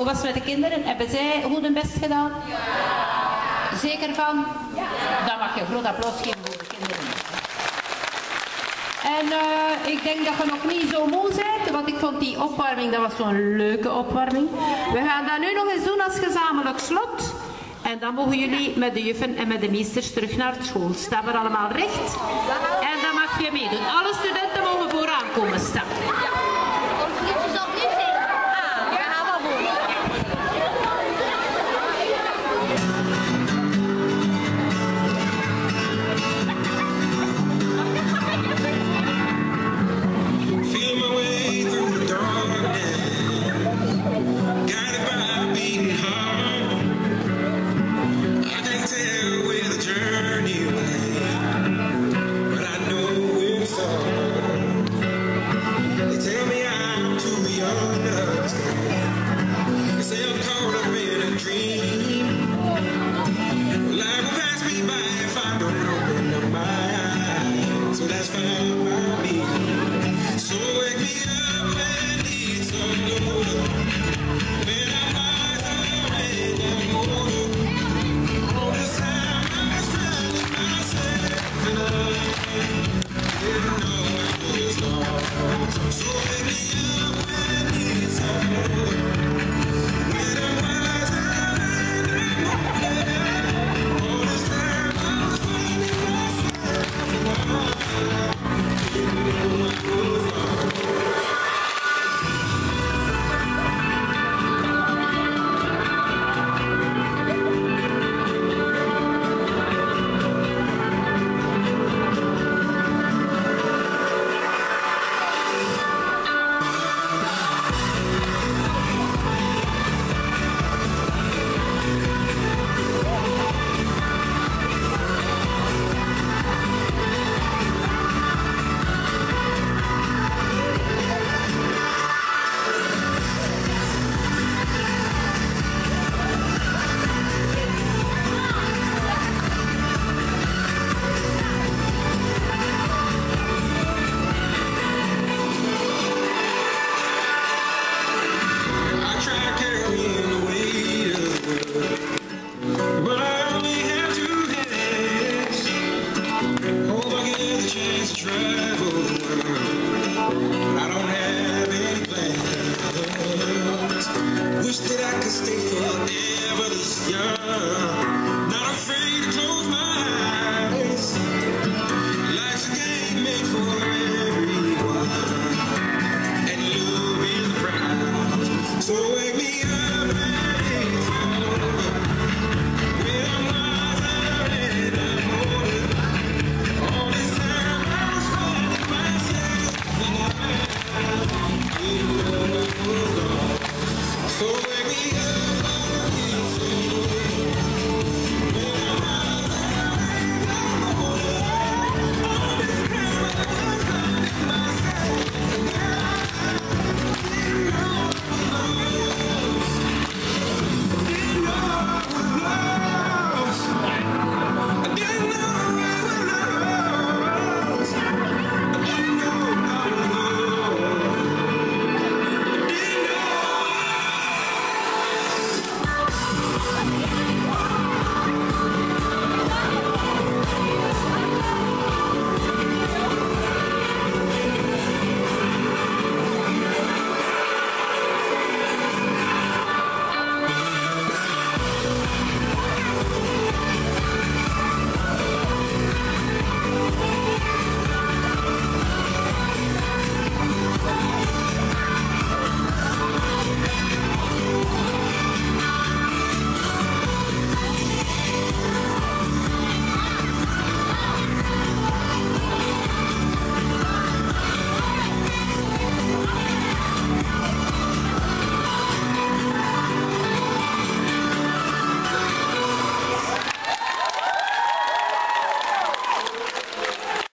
was het met de kinderen? Hebben zij goed hun best gedaan? Ja. Zeker van? Ja. Dan mag je een groot applaus geven voor de kinderen. En ik denk dat je nog niet zo moe bent, want ik vond die opwarming, dat was zo'n leuke opwarming. We gaan dat nu nog eens doen als gezamenlijk slot. En dan mogen jullie met de juffen en met de meesters terug naar school. Staan we allemaal recht? En dan mag je meedoen. Alle studenten mogen vooraan komen staan. Try